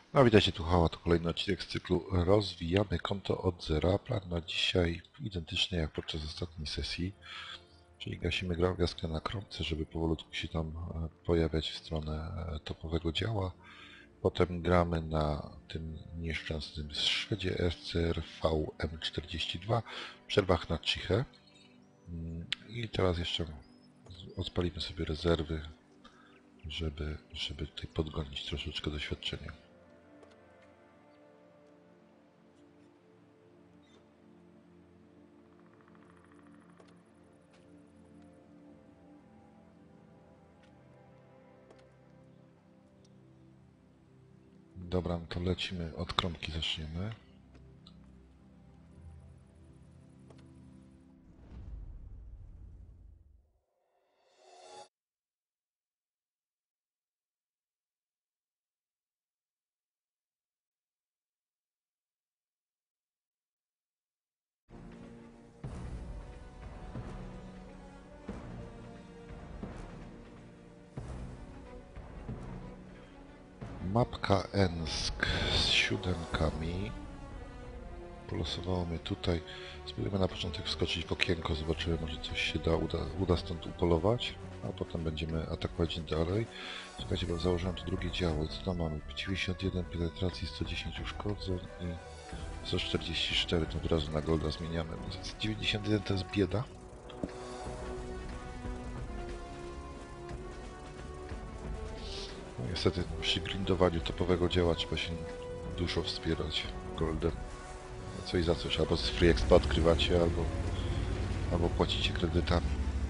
No witajcie, tu Hała, to kolejny odcinek z cyklu Rozwijamy konto od zera. Plan na dzisiaj identyczny jak podczas ostatniej sesji, czyli gasimy gwiazdkę na kromce, żeby powolutku się tam pojawiać w stronę topowego działa. Potem gramy na tym nieszczęsnym Szwedzie SCR VM42 w przerwach na ciche. I teraz jeszcze odpalimy sobie rezerwy, żeby tutaj podgonić troszeczkę doświadczenia. Dobra, no to lecimy, od kromki zaczniemy. Mapka Ensk z siódemkami. Polosowało mnie tutaj. Spróbujemy na początek wskoczyć w okienko, zobaczymy, może coś się uda stąd upolować, a potem będziemy atakować dalej. Słuchajcie, bo założyłem tu drugie działo i co tam mamy? 91 penetracji, 110 uszkodzeń i 144, to od razu na golda zmieniamy. 91 to jest bieda. No, niestety przy grindowaniu topowego dzieła trzeba się dużo wspierać goldem. Coś za coś, albo z free expa odkrywacie, albo płacicie kredytami.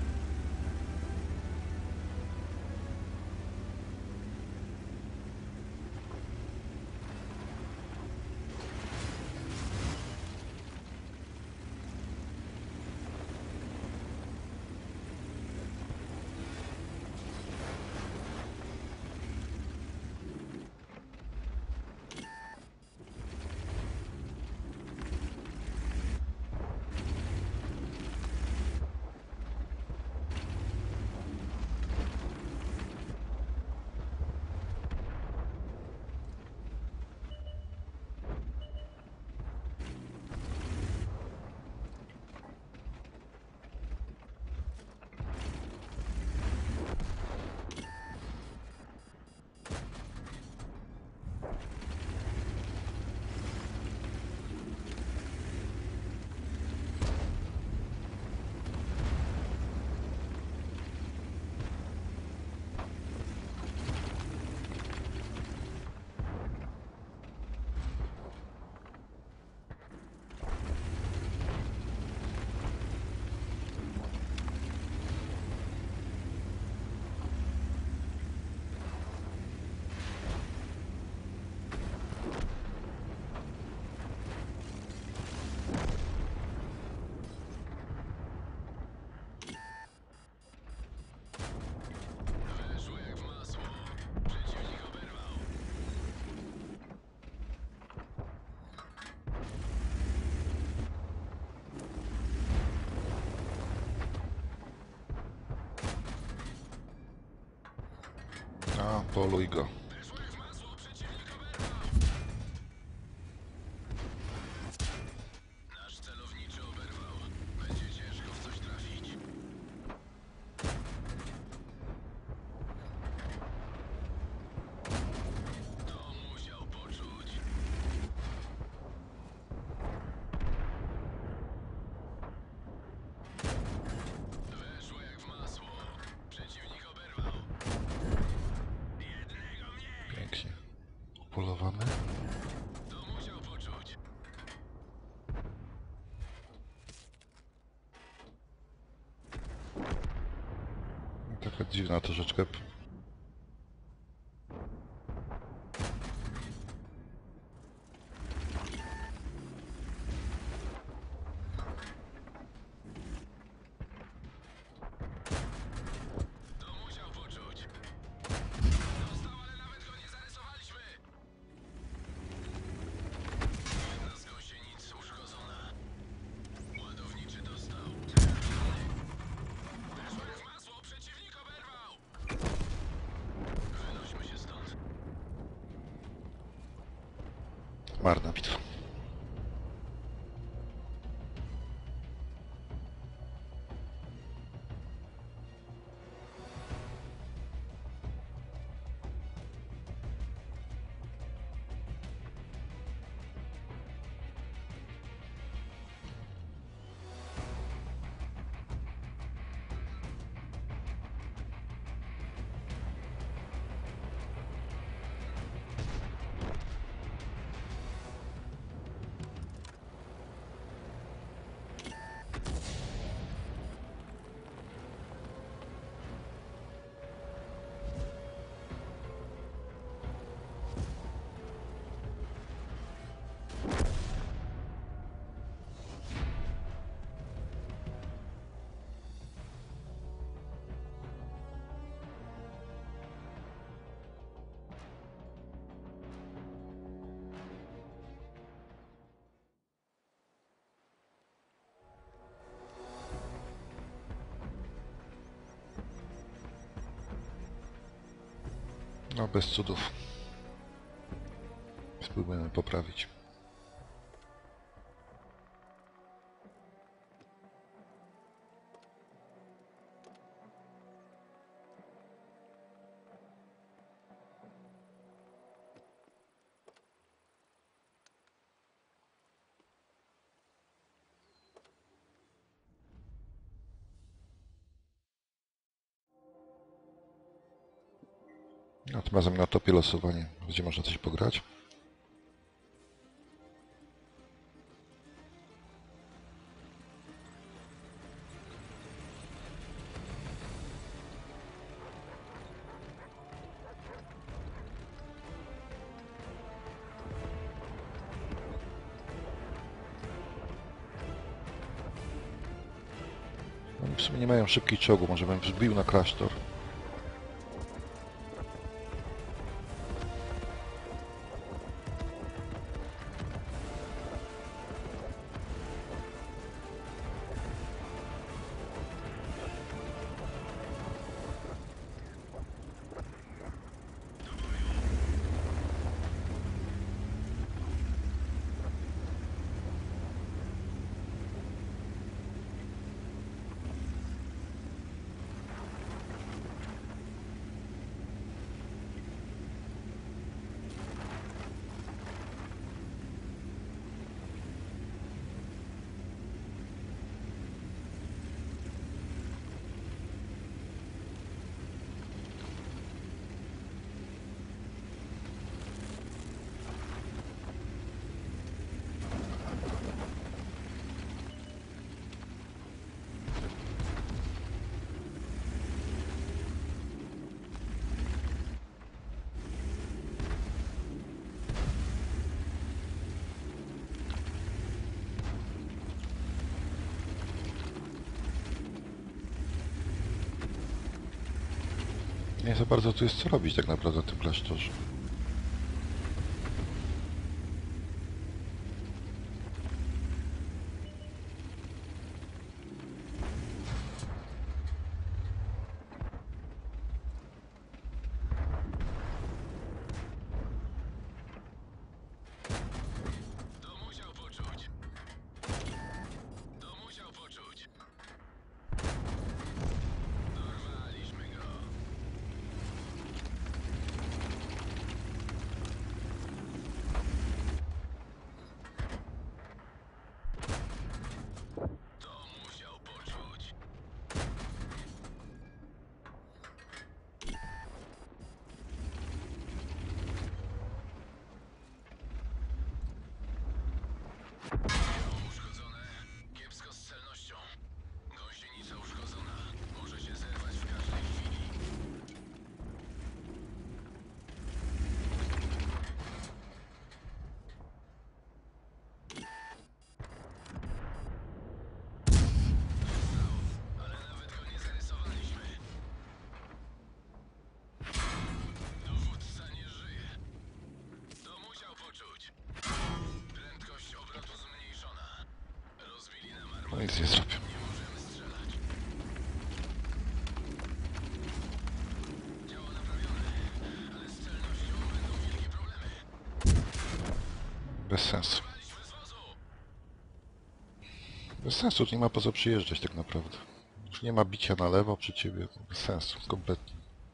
A, poluj go. Pięknie. Upolowamy. Taka dziwna troszeczkę. Marna bitwa. No bez cudów. Spróbujemy poprawić. No, tym razem na topie losowanie, gdzie można coś pograć. Oni w sumie nie mają szybkich czołgów, może bym wbił na klasztor. Nie za bardzo tu jest co robić tak naprawdę na tym klasztorze. No nic nie zrobię. Bez sensu. Bez sensu, nie ma po co przyjeżdżać tak naprawdę. Już nie ma bicia na lewo przy ciebie. Bez sensu, kompletnie.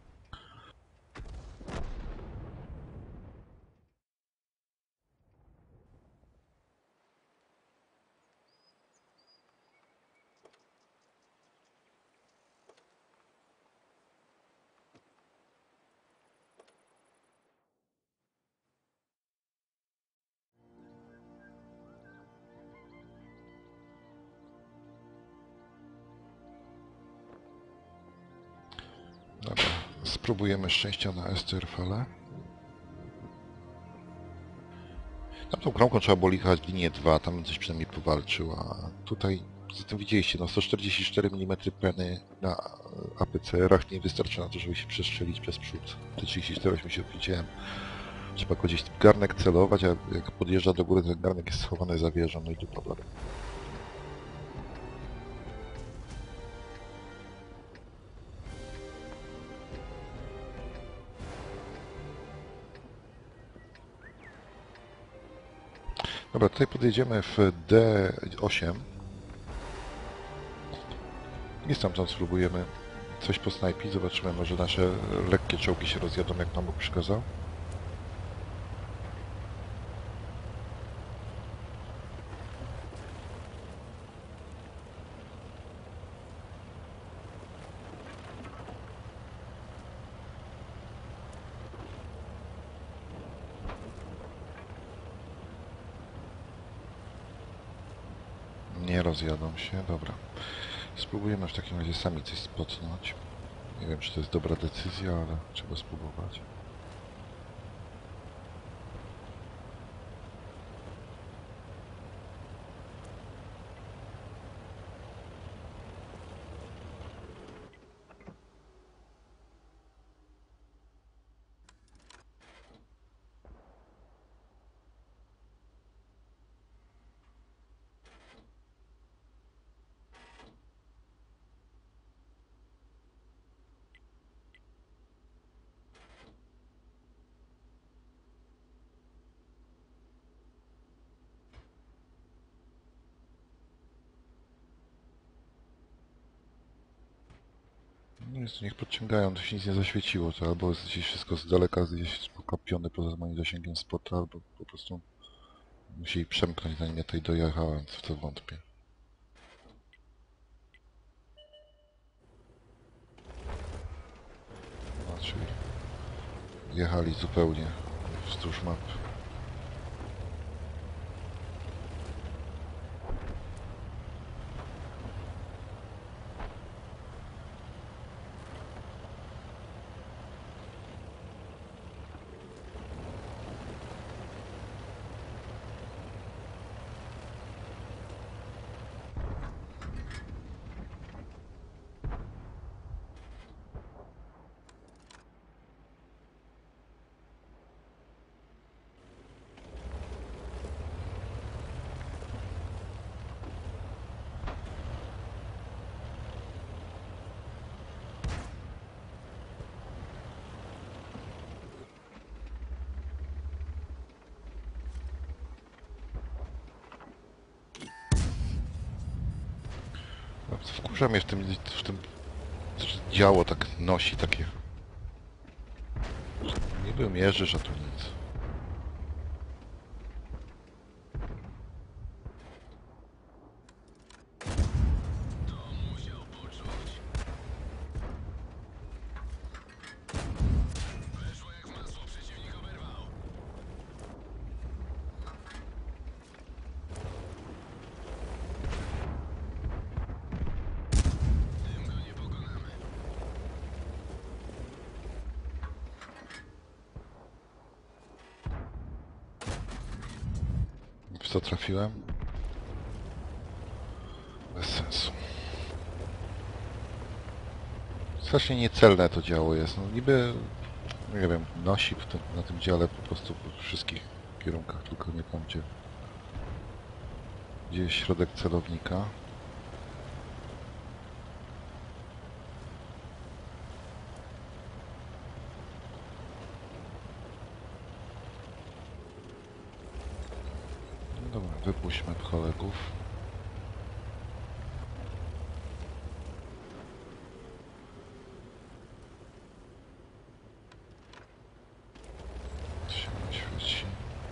Dobra, spróbujemy szczęścia na Esterfale. Tam tą kromką trzeba było jechać linię 2, tam coś przynajmniej powalczył, a tutaj, zatem widzieliście, no 144 mm peny na APCR-ach nie wystarczy na to, żeby się przestrzelić przez przód. Te 34 się widziałem. Trzeba go gdzieś w garnek celować, a jak podjeżdża do góry, ten garnek jest schowany za wieżą, no i tu problem. Dobra, tutaj podjedziemy w D8 i stamtąd spróbujemy coś posnajpić. Zobaczymy, może nasze lekkie czołgi się rozjadą, jak nam Bóg przykazał. Nie rozjadą się, dobra. Spróbujemy w takim razie sami coś spotnąć. Nie wiem, czy to jest dobra decyzja, ale trzeba spróbować. No jest, niech podciągają, to się nic nie zaświeciło, to albo jest gdzieś wszystko z daleka, gdzieś pokapione poza moim zasięgiem spota, albo po prostu musieli przemknąć, zanim ja tutaj dojechałem, w to wątpię. No, czyli jechali zupełnie wzdłuż mapy. No, wkurza mnie w tym że działo tak nosi takie. Niby mierzysz, a tu nic. W co trafiłem? Bez sensu. Strasznie niecelne to działo jest. No niby, nie wiem, nosi na tym dziale po prostu w wszystkich kierunkach, tylko nie tam, gdzie jest środek celownika. Dobra, wypuśćmy kolegów. Się świeci.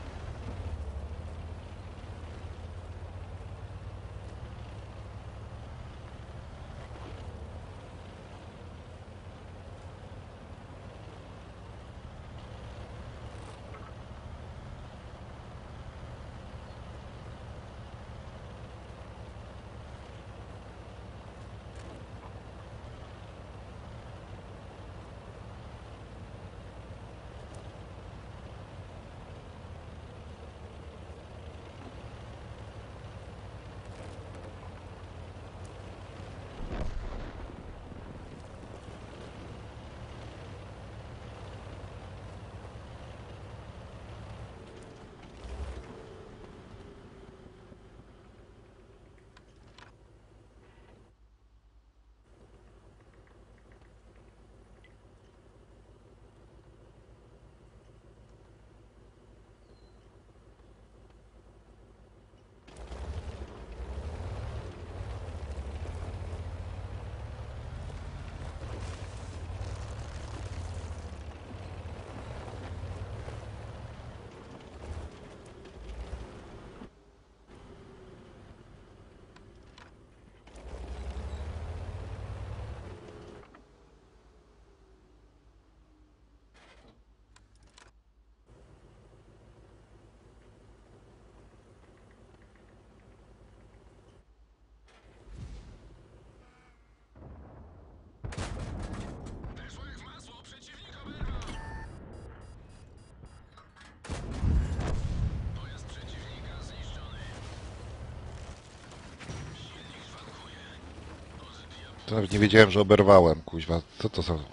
To nawet nie wiedziałem, że oberwałem, kuźwa. Co to za...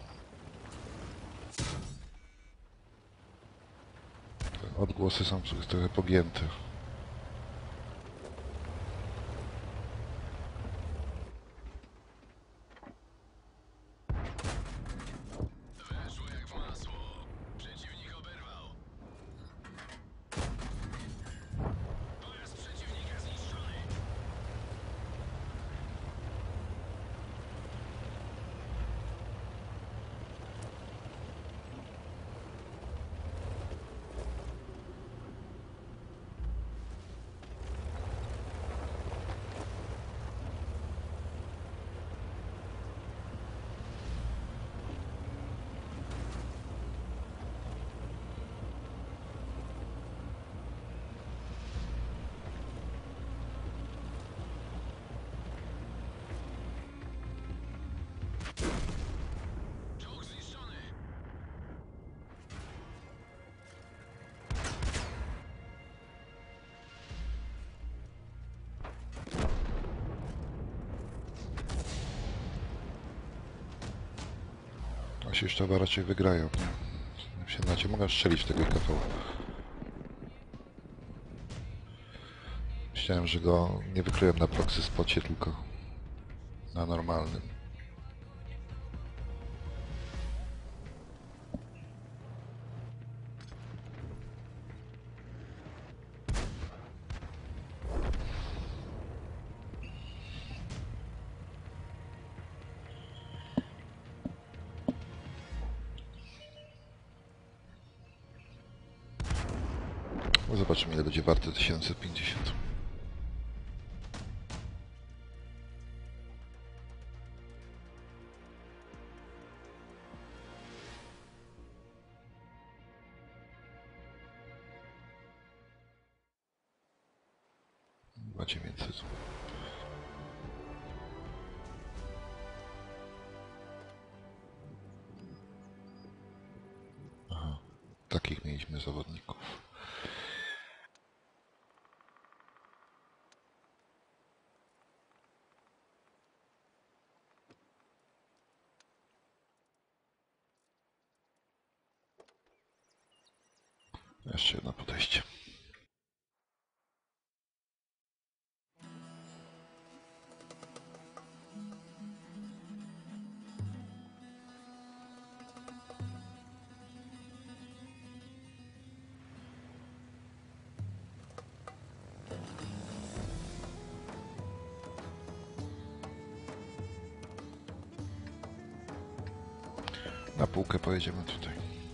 Odgłosy są trochę pogięte. A się już to raczej wygrają, nie? Się znacie, mogę strzelić w tego IKV. Myślałem, że go nie wykryłem na proxy spocie, tylko na normalnym. No zobaczymy, ile będzie warte 1050. Chyba 900. Aha, takich mieliśmy zawodników. Jeszcze jedno podejście. Na półkę pojedziemy tutaj.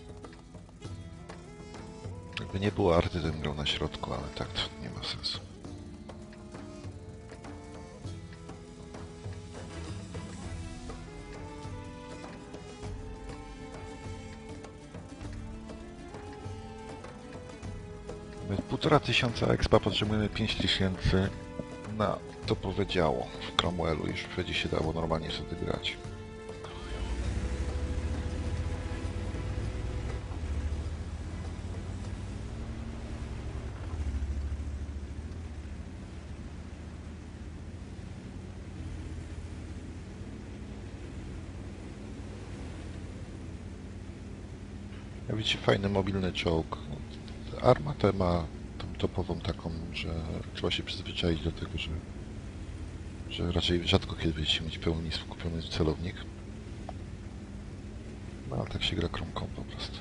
Jakby nie było arty, to bym grał na środku, ale tak to nie ma sensu. My 1500 expa potrzebujemy 5000 na topowe działo w Cromwellu. Już będzie się dało normalnie sobie grać. Jak widzicie, fajny mobilny czołg. Armatę ma tą topową taką, że trzeba się przyzwyczaić do tego, że raczej rzadko kiedy będziecie mieć pełni skupiony celownik. No ale tak się gra kromką po prostu.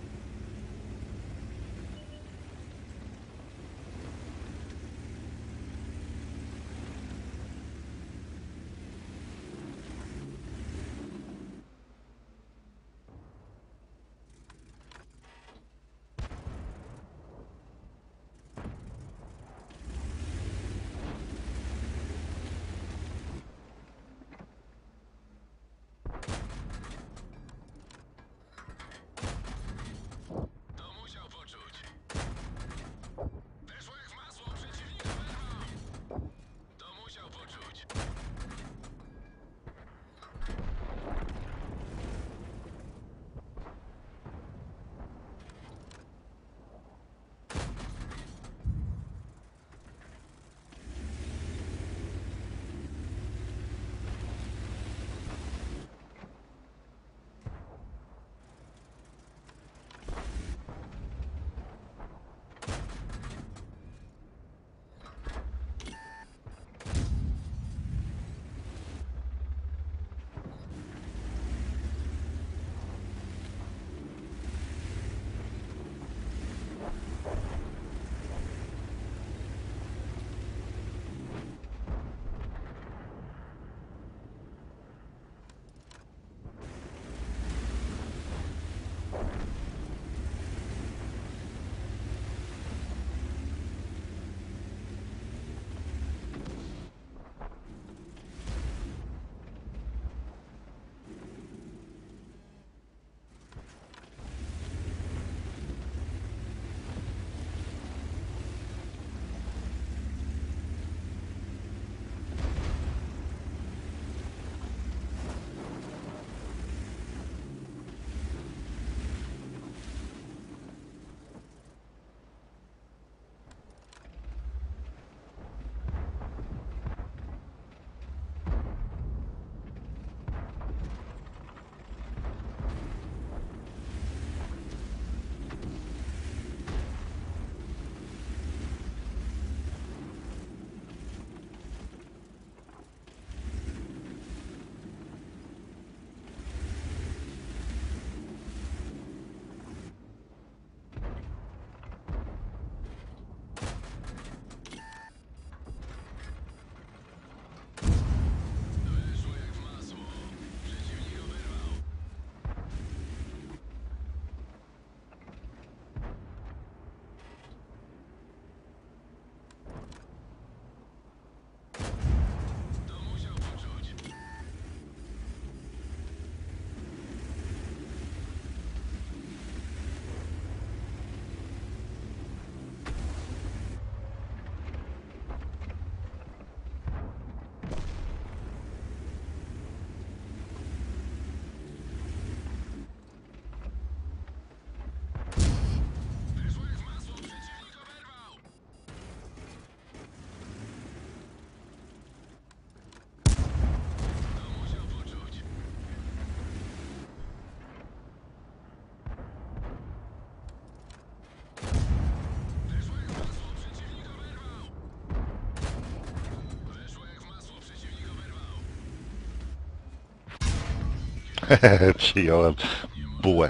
Przyjąłem bułę.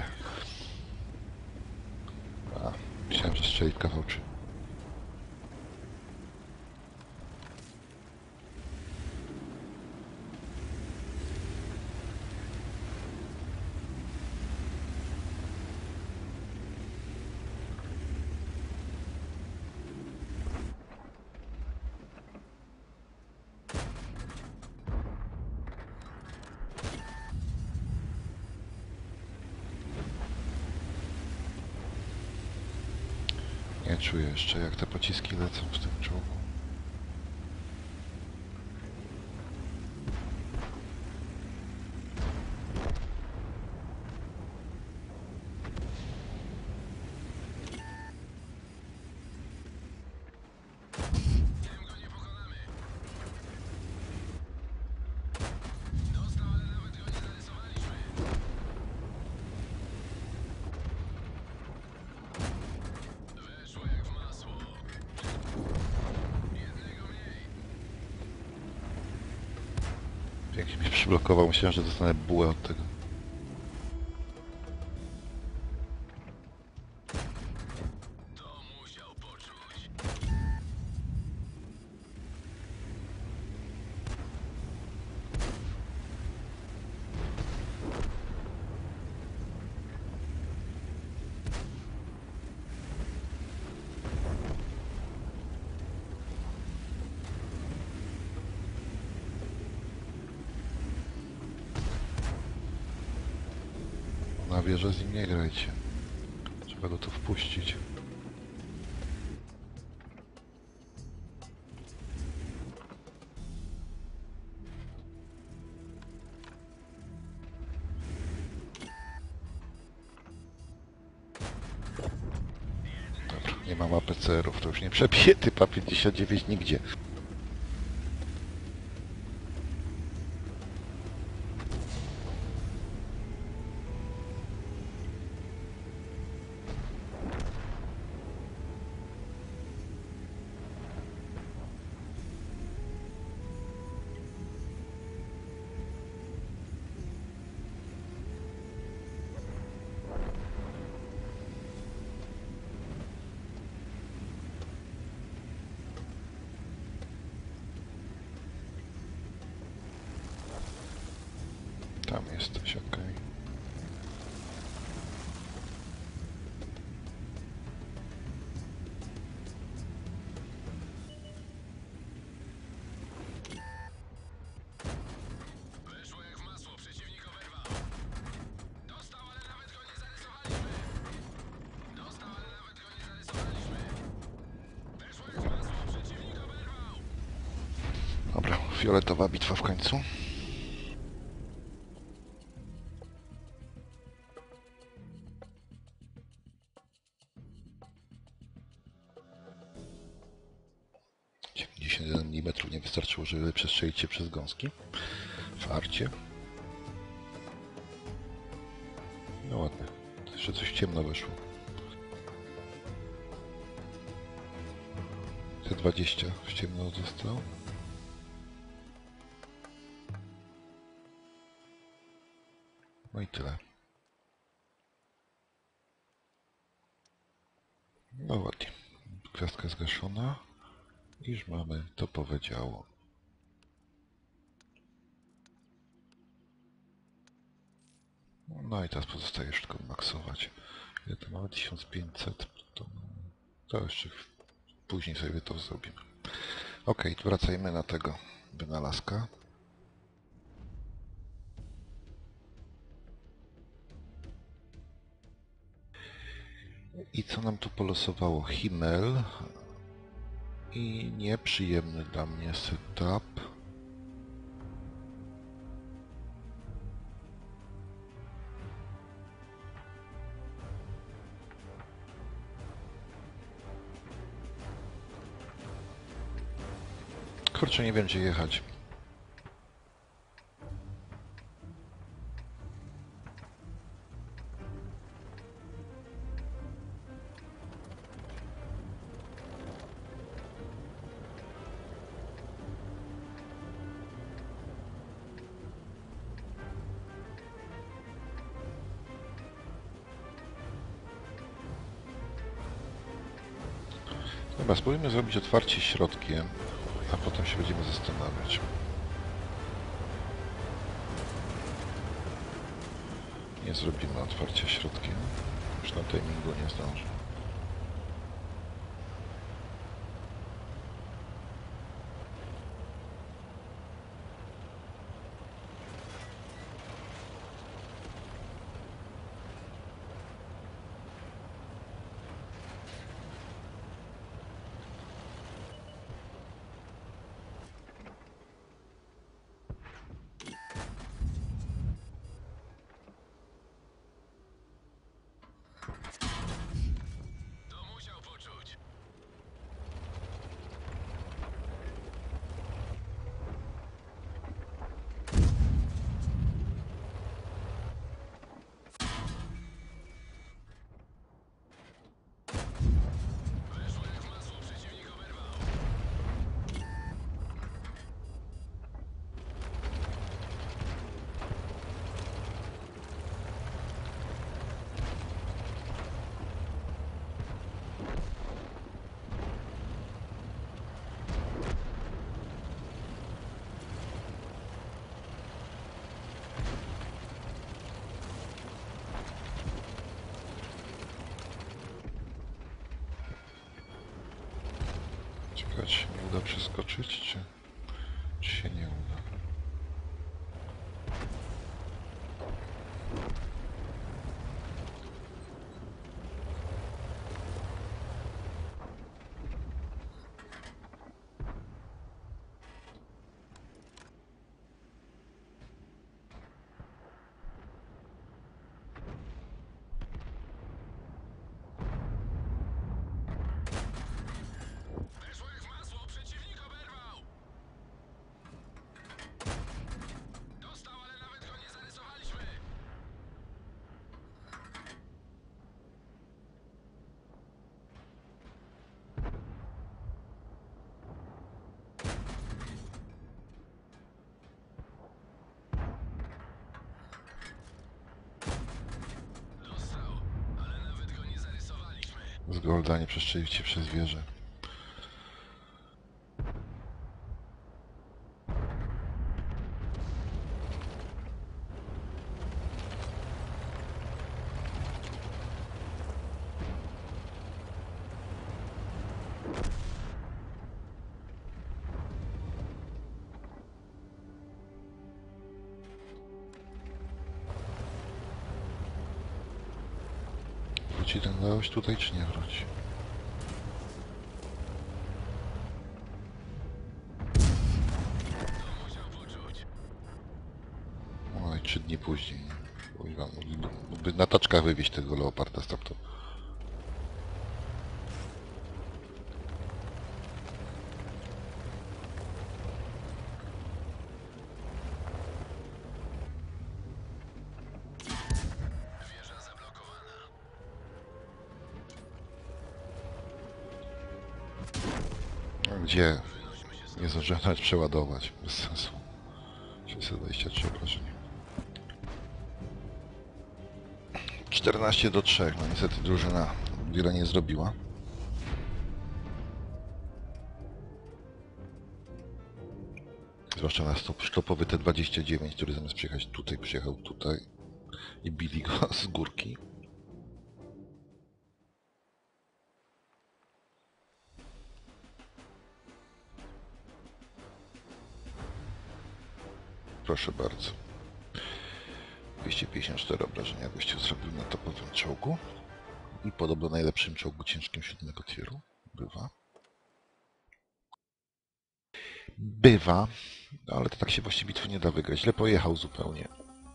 A, myślałem, że strzeli w oczy. Nie czuję jeszcze, jak te pociski lecą w tym czołgu. Pięknie mnie przyblokował, myślałem, że dostanę bułę od tego. Na wieżę z nim nie grajcie. Trzeba go tu wpuścić. Dobra, nie mam APCR-ów, to już nie przebije typa 59 nigdzie. Tam jesteś, okej. Dobra, fioletowa bitwa w końcu. Mm nie wystarczyło, żeby przestrzelić się przez gąski w arcie. No ładnie. Jeszcze coś ciemno weszło. T20 w ciemno został. No i tyle. No ładnie. Gwiazdka zgaszona. I już mamy topowe działo. No i teraz pozostaje już tylko maksować. Ile to mamy? 1500. To jeszcze później sobie to zrobimy. Ok, wracajmy na tego wynalazka. I co nam tu polosowało? Himmel i nieprzyjemny dla mnie setup. Kurczę, nie wiem gdzie jechać. Dobra, spróbujmy zrobić otwarcie środkiem, a potem się będziemy zastanawiać. Nie zrobimy otwarcia środkiem. Już na timingu nie zdążę. Ciekawe, czy się mi uda przeskoczyć, czy się nie uda. Z golda nie przestrzelicie przez wieżę. Wróci ten gość tutaj, czy nie wróci? Oj, 3 dni później. Mógłby na taczkach wywieźć tego leoparda stamtąd. Gdzie? Nie zdążyłem nawet przeładować. Bez sensu. 623 obrażenia. 14-3. No niestety drużyna wiele nie zrobiła. Zwłaszcza na sztopowy T29, który zamiast przyjechać tutaj, przyjechał tutaj i bili go z górki. Proszę bardzo. 254 obrażenia gościu zrobił na topowym czołgu. I podobno najlepszym czołgu ciężkim 7 tieru. Bywa. Bywa, ale to tak się właściwie bitwy nie da wygrać. Źle pojechał zupełnie.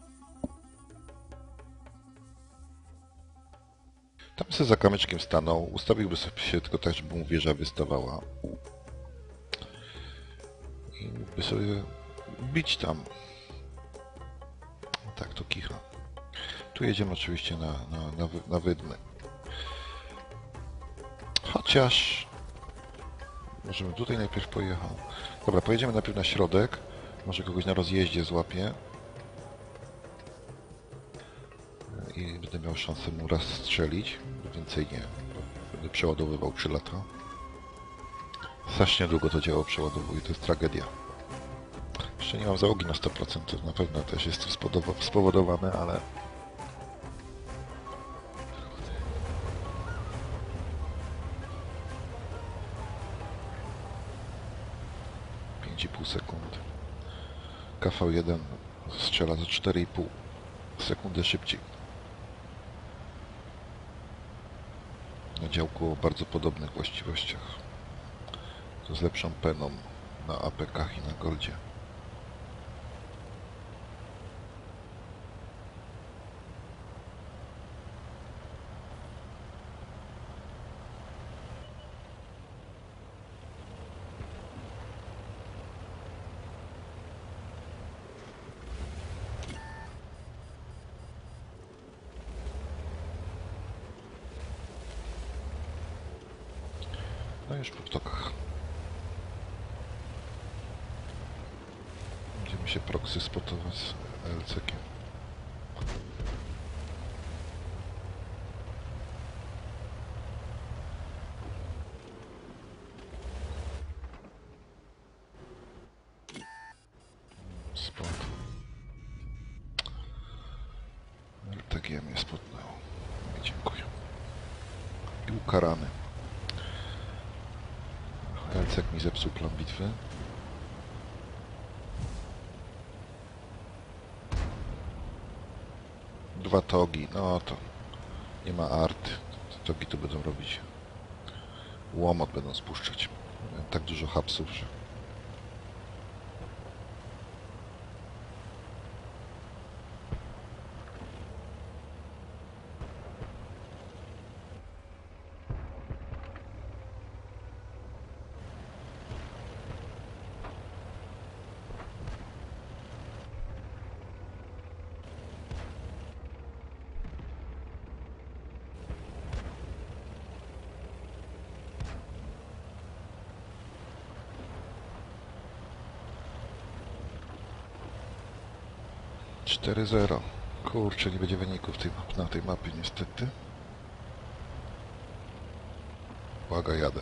Tam sobie za kamyczkiem stanął, ustawiłby sobie się tylko tak, żeby mu wieża wystawała. I mógłby sobie bić tam. Tak, to kicha. Tu jedziemy oczywiście na wydmy. Chociaż... Może bym tutaj najpierw pojechał. Dobra, pojedziemy najpierw na środek. Może kogoś na rozjeździe złapię. I będę miał szansę mu raz strzelić. Więcej nie. Będę przeładowywał 3 lata. Strasznie długo to działo przeładowuje. To jest tragedia. Jeszcze nie mam załogi na 100%. To na pewno też jest spowodowane, ale... pół sekund. KV1 strzela za 4,5 sekundy szybciej. Na działku o bardzo podobnych właściwościach. To z lepszą peną na APK-ach i na Goldzie. No już po tokach. Będziemy się proxy spotować z LCK-iem. Spot. LTG mnie spotnęło. Nie, dziękuję. I ukarany. Elcek mi zepsuł plan bitwy. Dwa togi, no to nie ma arty. Te togi to będą robić. Łomot będą spuszczać. Tak dużo hapsów, że... Cztery zero. Kurczę, nie będzie wyników na tej mapie niestety. Uwaga, jadę.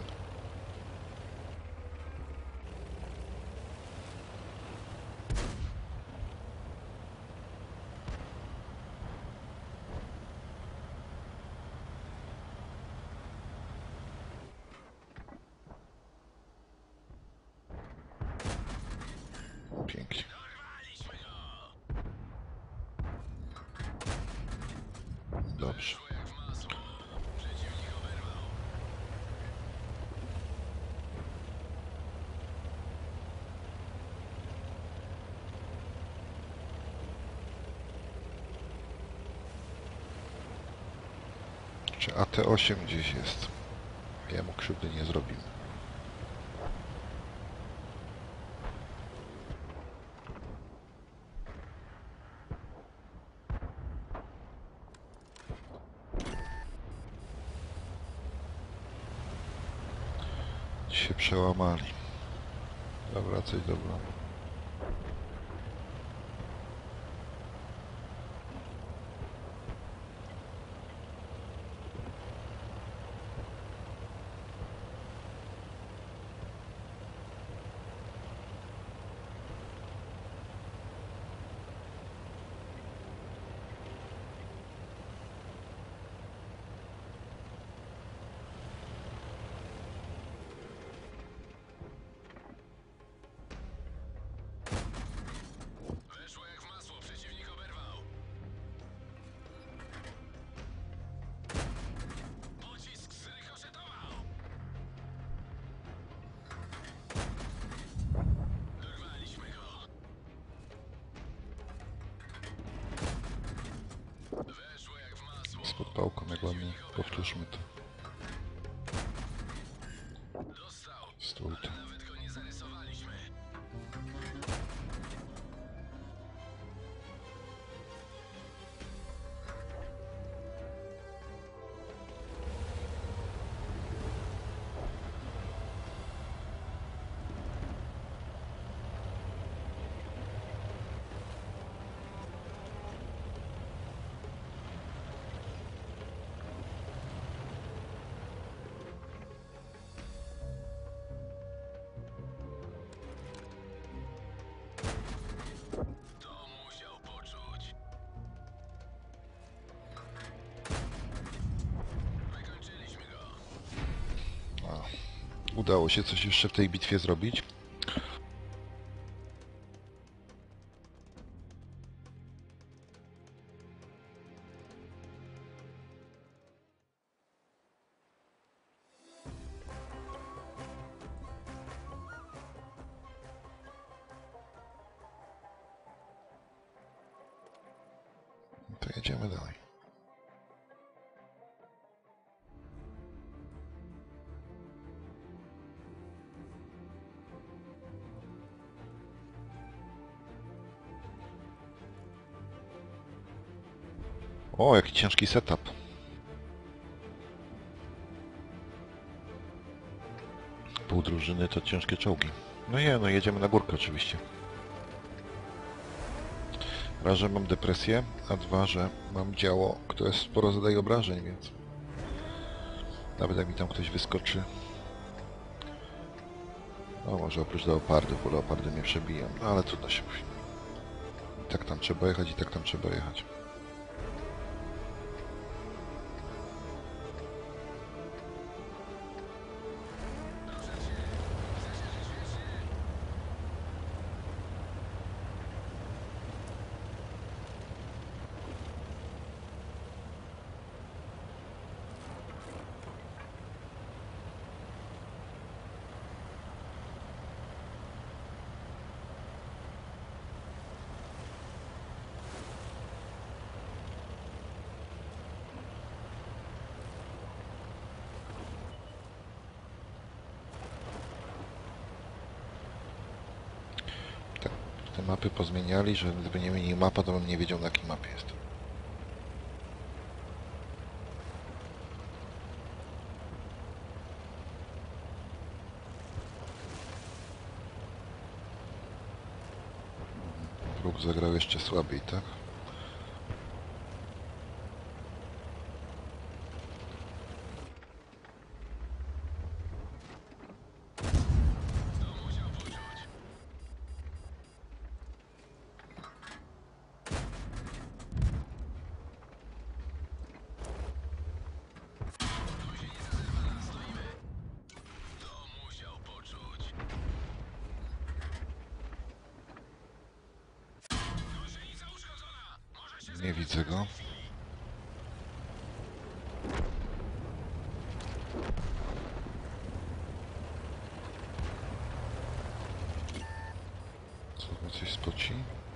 Pięknie. Dobrze. Czy AT8 gdzieś jest? Ja mu krzywdy nie zrobimy. Się przełamali. Dobra, coś dobra. Z podpałką, jak ładnie. Powtórzmy to. Stój to. Udało się coś jeszcze w tej bitwie zrobić. To jedziemy dalej. O, jaki ciężki setup. Pół drużyny to ciężkie czołgi. No nie, no jedziemy na górkę oczywiście. Raz, że mam depresję, a dwa, że mam działo, które sporo zadaje obrażeń, więc... Nawet jak mi tam ktoś wyskoczy... No może oprócz leopardów, bo leopardy mnie przebiją, no ale trudno się mówi. I tak tam trzeba jechać, i tak tam trzeba jechać. te mapy pozmieniali, że gdyby nie mieli mapa, to bym nie wiedział, na jakiej mapie jest. Wróg zagrał jeszcze słabiej, tak? Nie widzę go. Co mnie coś spoci?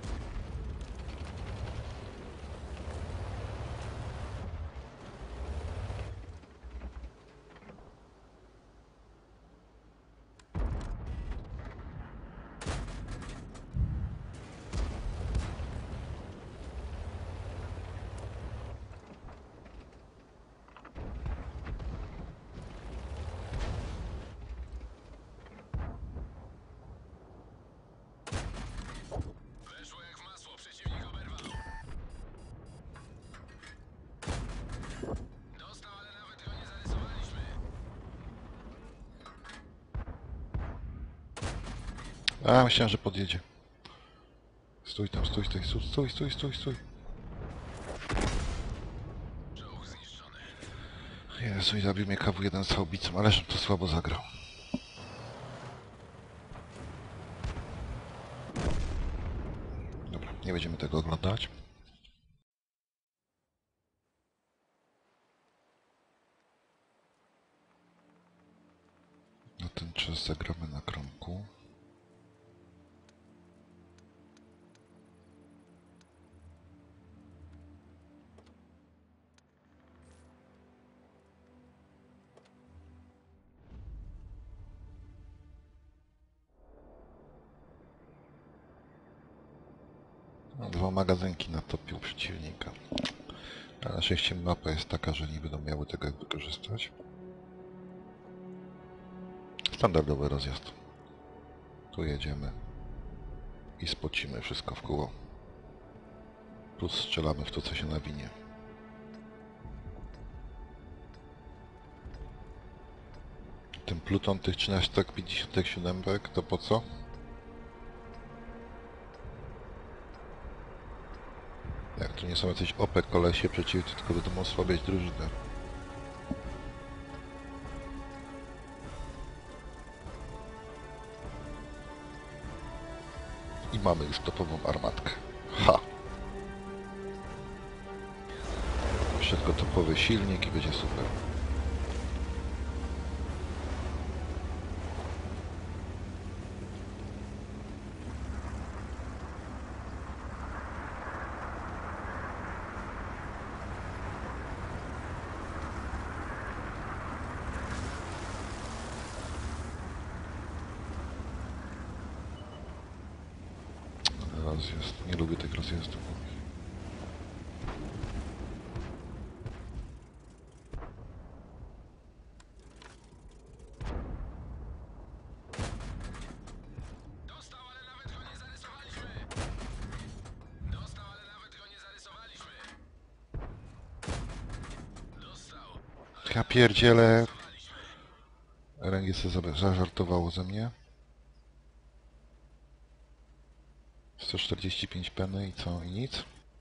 A, myślałem, że podjedzie. Stój tam, stój, stój, stój, stój, stój, stój, stój. Jezu, i zabił mnie KW1 z haubicą, ale żebym to słabo zagrał. Dobra, nie będziemy tego oglądać. Na ten czas zagramy na kromku. Dwa magazynki natopił przeciwnika. A na szczęście mapa jest taka, że nie będą miały tego jak wykorzystać. Standardowy rozjazd. Tu jedziemy i spocimy wszystko w kóło. Plus strzelamy w to, co się nawinie. Ten pluton tych 1357 to po co? Jak to nie są jacyś OP kolesie przeciwnie, tylko będą osłabiać drużynę. I mamy już topową armatkę. Ha! Wszystko topowy silnik i będzie super. Rozjazd. Nie lubię tych rozjazdów. Ja pierdzielę. RNG sobie zażartowało ze mnie. 145 peny i co? I nic?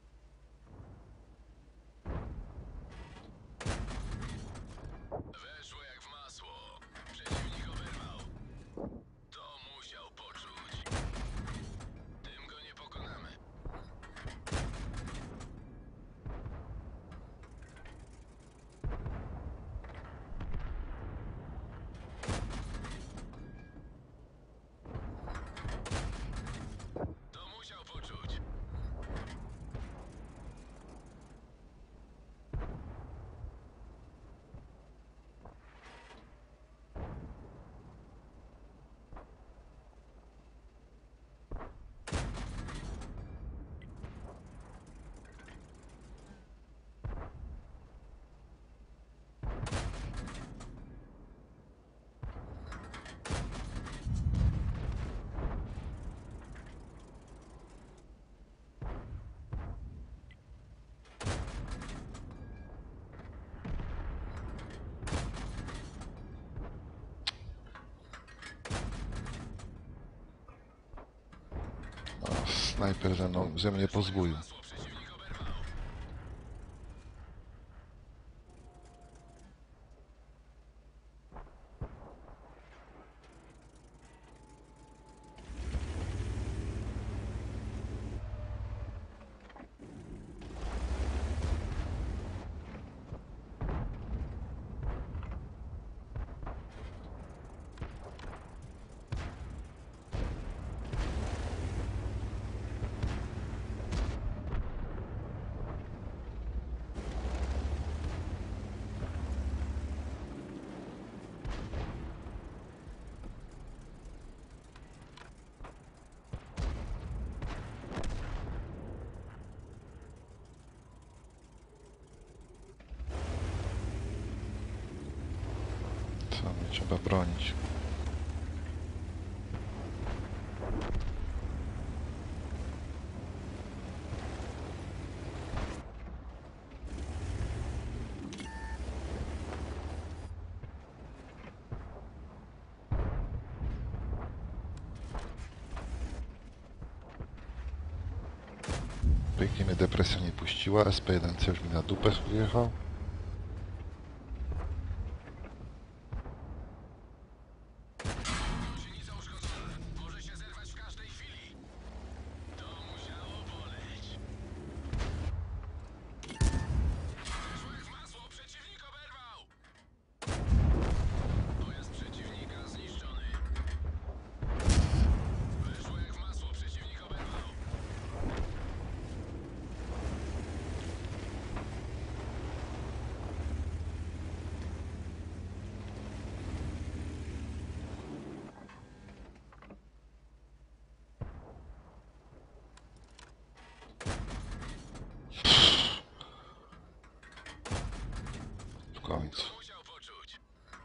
Weszło jak w masło. Przeciwnik oberwał. To musiał poczuć. Tym go nie pokonamy. To musiał poczuć. snajper ze mnie pozwolił. Masło przeciwnik oberwał. Co mnie trzeba bronić? Pięknie mnie depresja nie puściła. SP1C już mi na dupę wjechał. Silnica uszkodzona. Może się zerwać w każdej chwili. To musiało boleć. Weszło jak w masło. Przeciwnik oberwał. Pojazd przeciwnika zniszczony. Weszło jak w masło. Przeciwnik oberwał. W końcu. Musiał poczuć.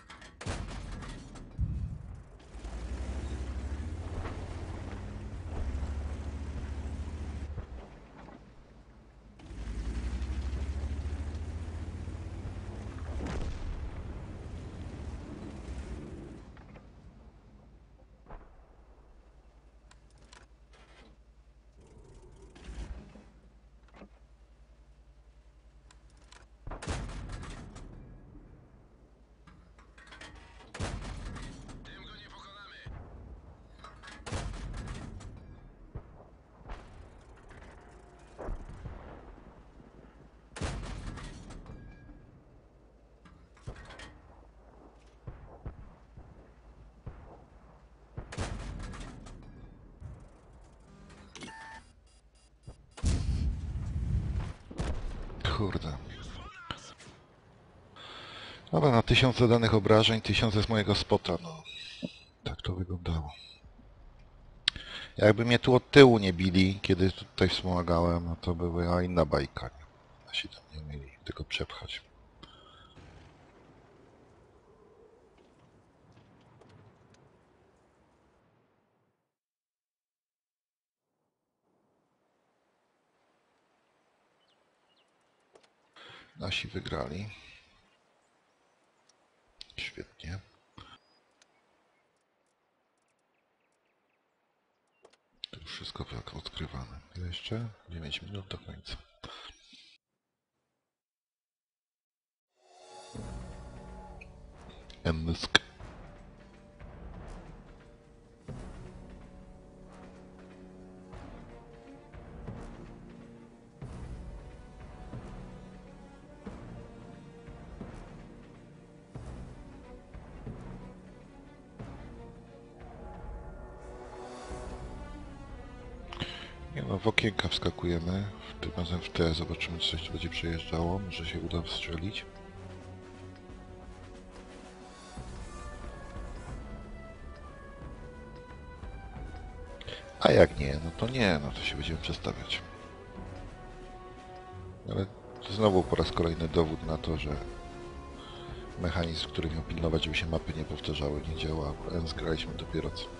Tym go nie pokonamy. Kurde. Dobra, na 1000 danych obrażeń, 1000 z mojego spota, no. Tak to wyglądało. Jakby mnie tu od tyłu nie bili, kiedy tutaj wspomagałem, no to była inna bajka. Nie? Nasi tam nie umieli tylko przepchać. Nasi wygrali. Świetnie. To już wszystko tak odkrywane. Ile jeszcze? 9 minut do końca. Emsk. Nie no, w okienka wskakujemy. Tym razem w te. Zobaczymy, czy coś tu będzie przejeżdżało. Może się uda wstrzelić. A jak nie, no to nie, no to się będziemy przestawiać. Ale to znowu po raz kolejny dowód na to, że mechanizm, który miał pilnować, żeby się mapy nie powtarzały, nie działa. Zgraliśmy dopiero co.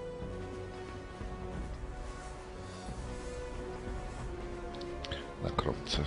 Na kropce.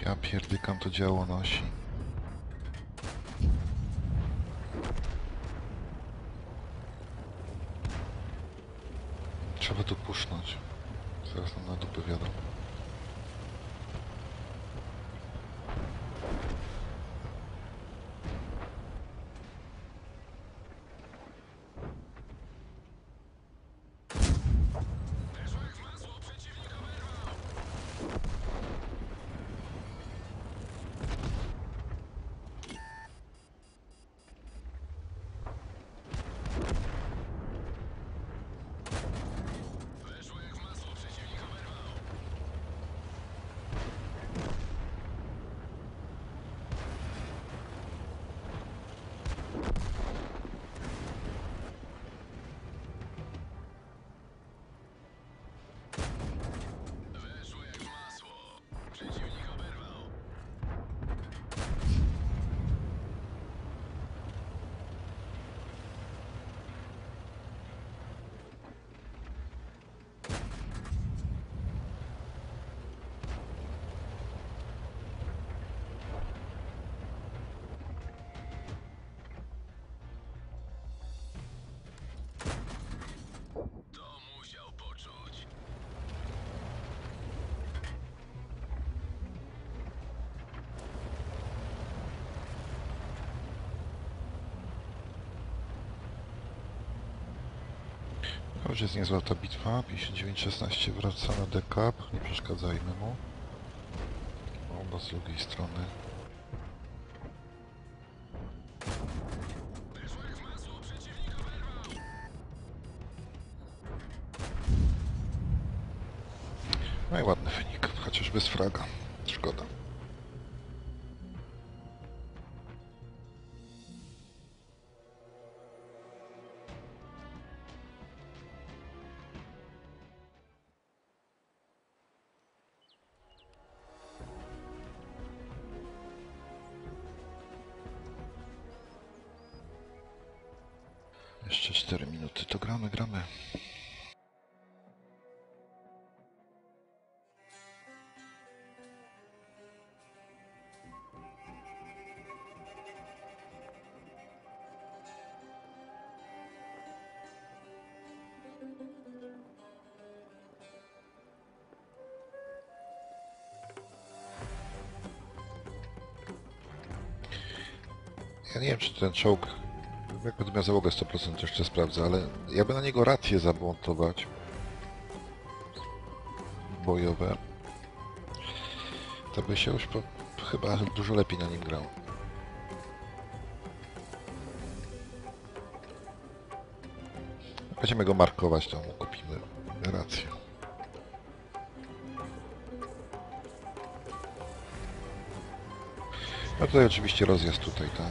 Ja pierdykam, to działo nosi. Trzeba tu pusznąć. Zaraz nam na dupę wiadomo. Weszło jak w masło, przeciwnik oberwał! Weszło jak w masło, przeciwnik oberwał! Weszło jak w masło, przeciwnik oberwał! To musiał poczuć. To już jest niezła ta bitwa. 59-16 wraca na decap. Nie przeszkadzajmy mu. Bomba z drugiej strony. Weszło jak w masło, przeciwnik oberwał! No i ładny wynik, chociaż bez fraga. Szkoda. Jeszcze 4 minuty, to gramy, gramy. Ja nie wiem, czy ten czołg, jak będę miał załogę 100% jeszcze sprawdzę, ale jakby na niego racje zamontować bojowe, to by się już chyba dużo lepiej na nim grał. Będziemy go markować, to mu kupimy rację. No tutaj oczywiście rozjazd tutaj, tak.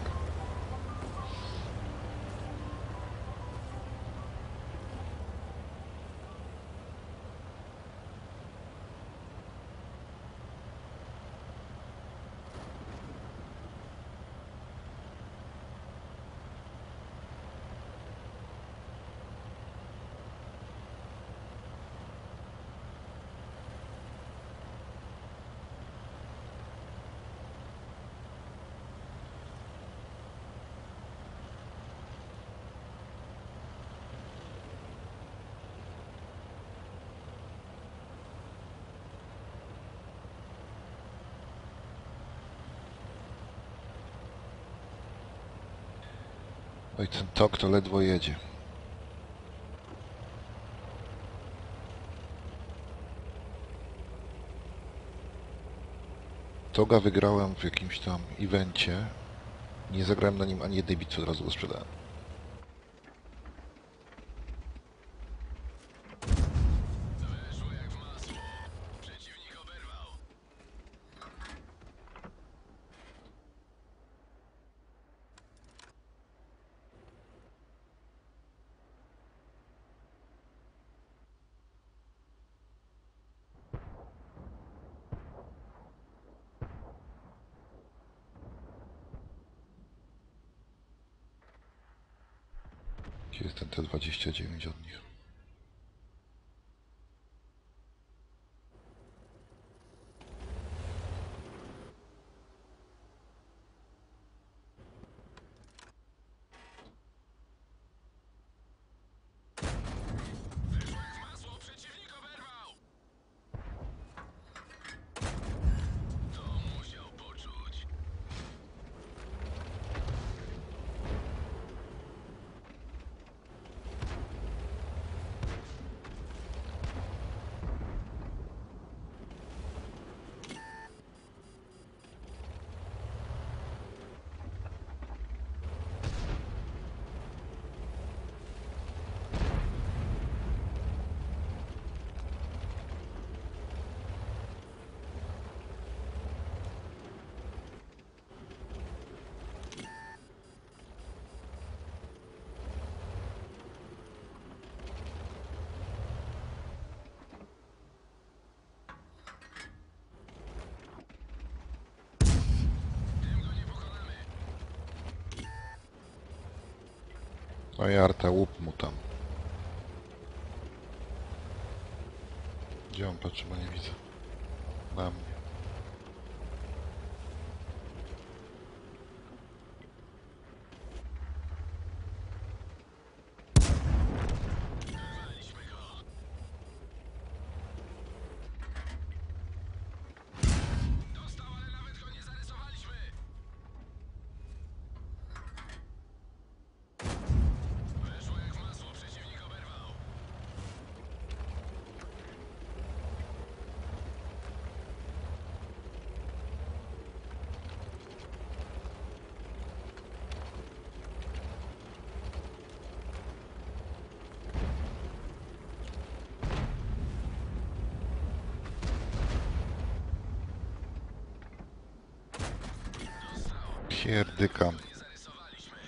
Oj, ten tok to ledwo jedzie. Toga wygrałem w jakimś tam evencie. Nie zagrałem na nim ani jednej bitwy, od razu go sprzedałem. Weszło jak w masło, przeciwnik oberwał! Gdzie jest ten T-29 od nich? No i Arta, łup mu tam. Gdzie on patrzy, bo nie widzę. Na mnie. Wyrwaliśmy go. Dostał, ale nawet go nie zarysowaliśmy. Weszło jak w masło, przeciwnik oberwał. Pierdykam. Nie zarysowaliśmy.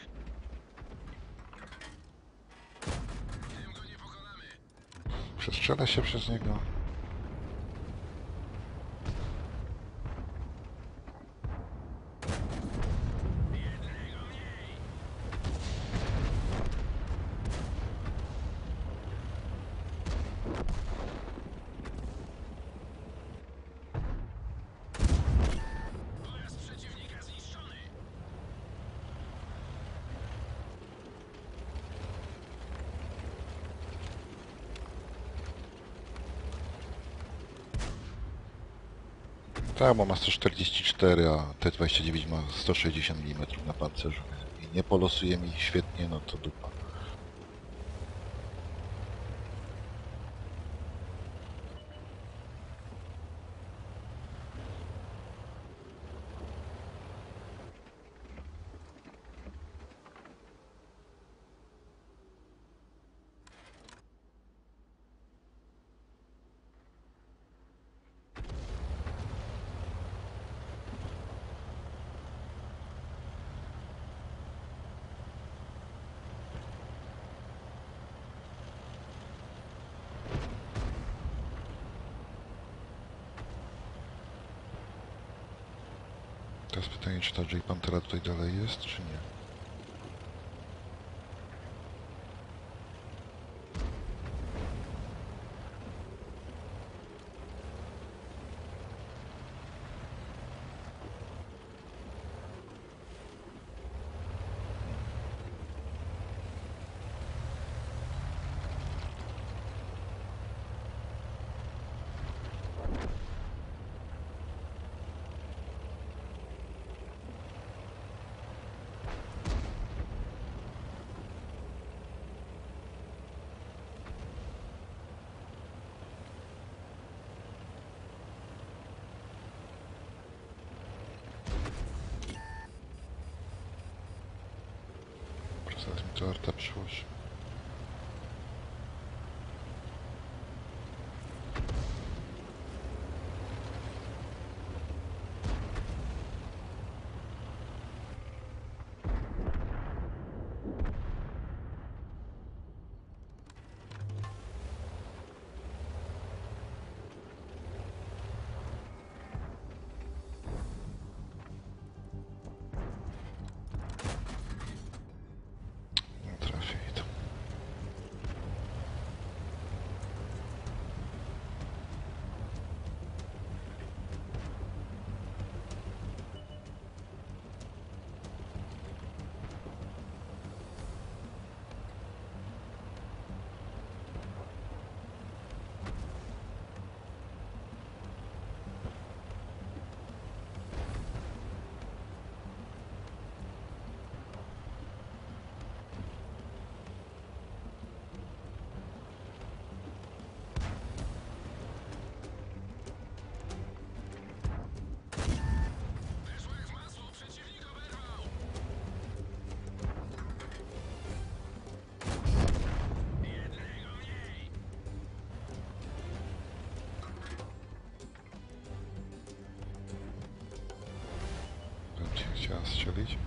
Tym go nie pokonamy. Przestrzela się przez niego. Jednego mniej. Pojazd przeciwnika zniszczony. Tak, bo ma 144, a T-29 ma 160 mm na pancerzu. I nie polosuje mi świetnie, no to dupa. Teraz pytanie, czy ta J-Panthera tutaj dalej jest, czy nie? Zaraz mi to Arta przyłoży. Nie trafię i to. Weszło jak w masło, przeciwnik oberwał. Jednego mniej. Będzie chciała strzelić.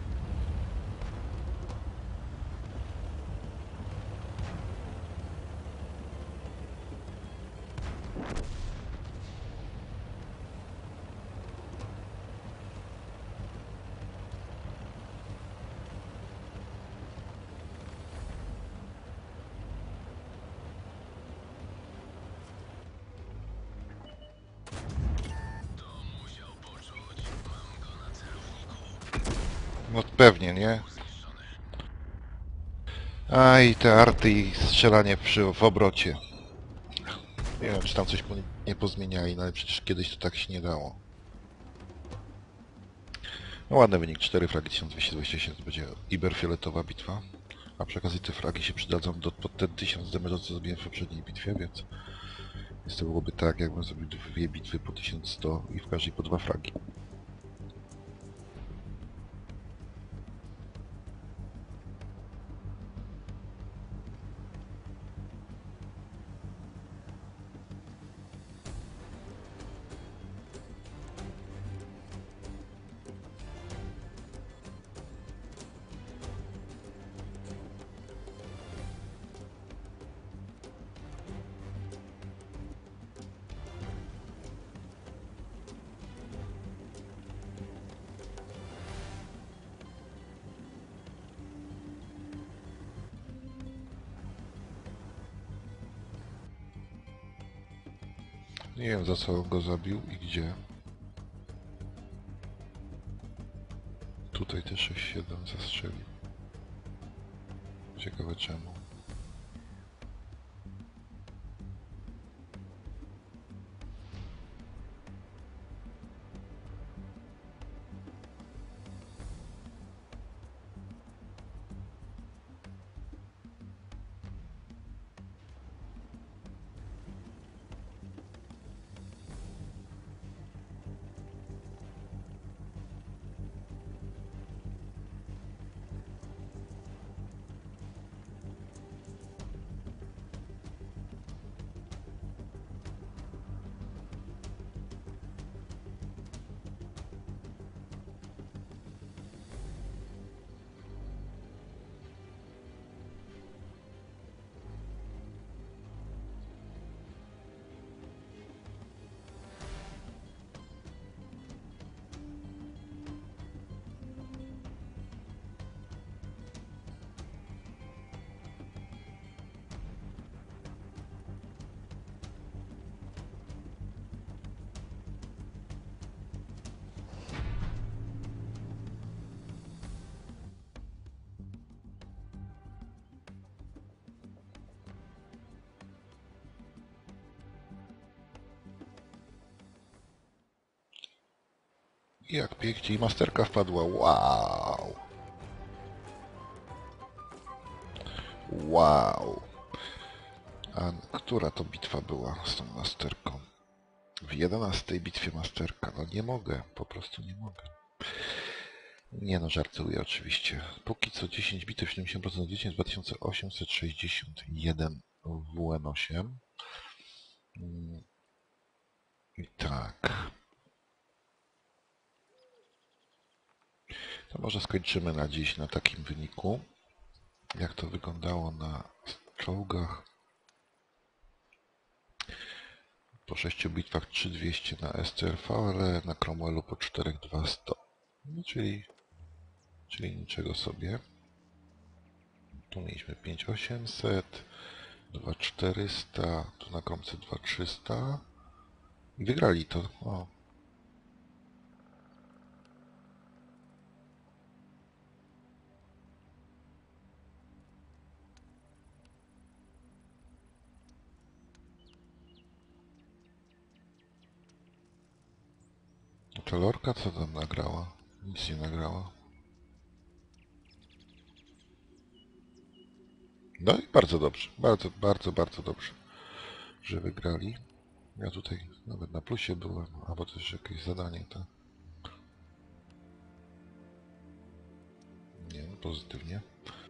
pewnie, nie? A i te arty i strzelanie w obrocie. Nie wiem, czy tam coś nie pozmieniali, no ale przecież kiedyś to tak się nie dało. No ładny wynik, 4 fragi 1227, to będzie iberfioletowa bitwa. A przy okazji te fragi się przydadzą pod ten 1000 damage'u, co zrobiłem w poprzedniej bitwie, więc to byłoby tak, jakbym zrobił dwie bitwy po 1100 i w każdej po 2 fragi. Nie wiem, za co on go zabił i gdzie. Tutaj też 6-7 zastrzelił. Ciekawe czemu. I jak pięknie, i masterka wpadła. Wow! Wow! A która to bitwa była z tą masterką? W 11 bitwie masterka. No nie mogę, po prostu nie mogę. Nie no, żartuję oczywiście. Póki co 10 bitew, 70% zwycięstw, 2861 w WN8. I tak. To może skończymy na dziś na takim wyniku. Jak to wyglądało na czołgach. Po 6 bitwach 3200 na STRV, ale na Cromwellu po 4200. No, czyli niczego sobie. Tu mieliśmy 5800, 2400, tu na kromce 2300 i wygrali to. O. To Lorka co tam nagrała? Nic nie nagrała. No i bardzo dobrze. Bardzo dobrze, że wygrali. Ja tutaj nawet na plusie byłem, albo też jakieś zadanie, tak? Nie, no pozytywnie.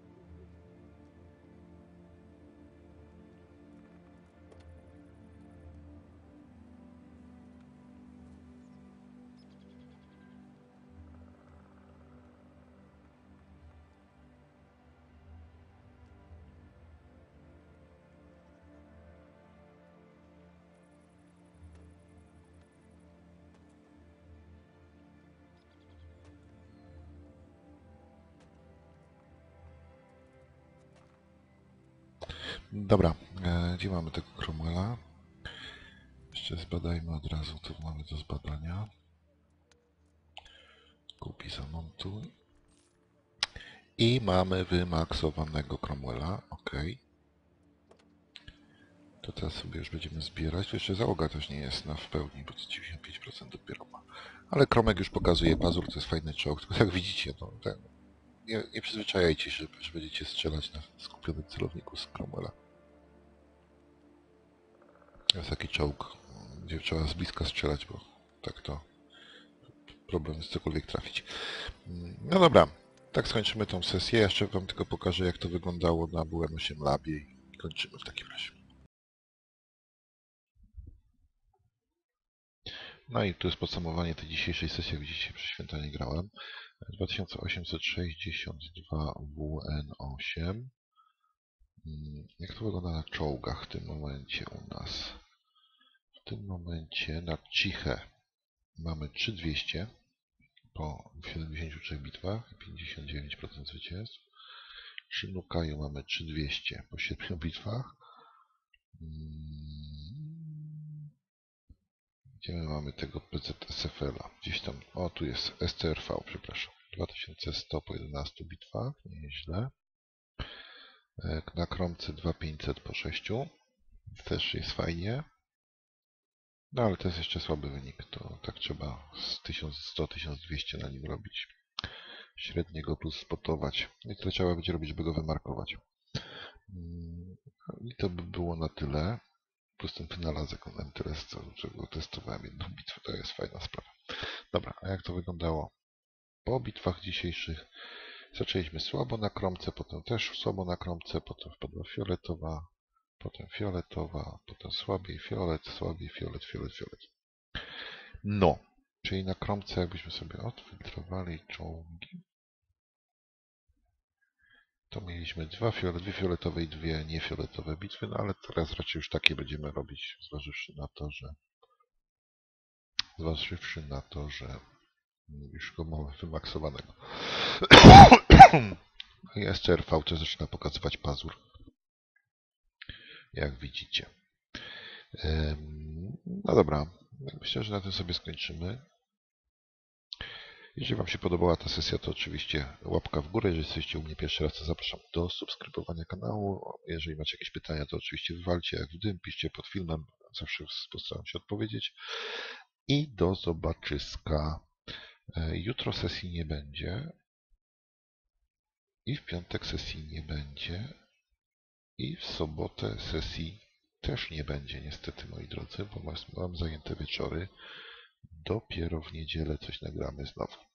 Dobra, gdzie mamy tego Cromwella? Jeszcze zbadajmy od razu, co mamy do zbadania. Kupi, zamontuj. I mamy wymaksowanego Cromwella. OK. To teraz sobie już będziemy zbierać. Tu jeszcze załoga też nie jest w pełni, bo to 95% dopiero ma. Ale Kromek już pokazuje pazur, to jest fajny czołg. Tylko jak widzicie, no, nie przyzwyczajajcie się, że będziecie strzelać na skupionym celowniku z Cromwella. To jest taki czołg, gdzie trzeba z bliska strzelać, bo tak to problem jest cokolwiek trafić. No dobra, tak skończymy tą sesję. Jeszcze wam tylko pokażę, jak to wyglądało na WN8 Labie i kończymy w takim razie. No i tu jest podsumowanie tej dzisiejszej sesji. Jak widzicie, przez święta nie grałem. 2862 WN8. Jak to wygląda na czołgach w tym momencie u nas? W tym momencie na Cichę mamy 3200 po 73 bitwach, 59% zwycięstw. Przy Nukaju mamy 3200 po 7 bitwach. Gdzie my mamy tego PZSFL-a? Gdzieś tam, o tu jest STRV, przepraszam. 2100 po 11 bitwach, nieźle. Na Kromce 2500 po 6. Też jest fajnie. No ale to jest jeszcze słaby wynik. To tak trzeba z 1100-1200 na nim robić. Średniego plus spotować. I tyle trzeba będzie robić, żeby go wymarkować. I to by było na tyle. Plus ten wynalazek, on tyle, czego testowałem jedną bitwę. To jest fajna sprawa. Dobra, a jak to wyglądało? Po bitwach dzisiejszych zaczęliśmy słabo na Kromce, potem też słabo na Kromce, potem wpadła fioletowa, potem fioletowa, potem słabiej fiolet, fiolet. No, czyli na Kromce jakbyśmy sobie odfiltrowali czołgi, to mieliśmy dwie fioletowe i dwie niefioletowe bitwy, no ale teraz raczej już takie będziemy robić, zważywszy na to, że już go mamy wymaksowanego. I SCRV też zaczyna pokazywać pazur, jak widzicie. No dobra, myślę, że na tym sobie skończymy. Jeżeli Wam się podobała ta sesja, to oczywiście łapka w górę. Jeżeli jesteście u mnie pierwszy raz, to zapraszam do subskrybowania kanału. Jeżeli macie jakieś pytania, to oczywiście wywalcie jak w dym, piszcie pod filmem. Zawsze postaram się odpowiedzieć. I do zobaczyska. Jutro sesji nie będzie. I w piątek sesji nie będzie. I w sobotę sesji też nie będzie, niestety, moi drodzy, bo mam zajęte wieczory. Dopiero w niedzielę coś nagramy znowu.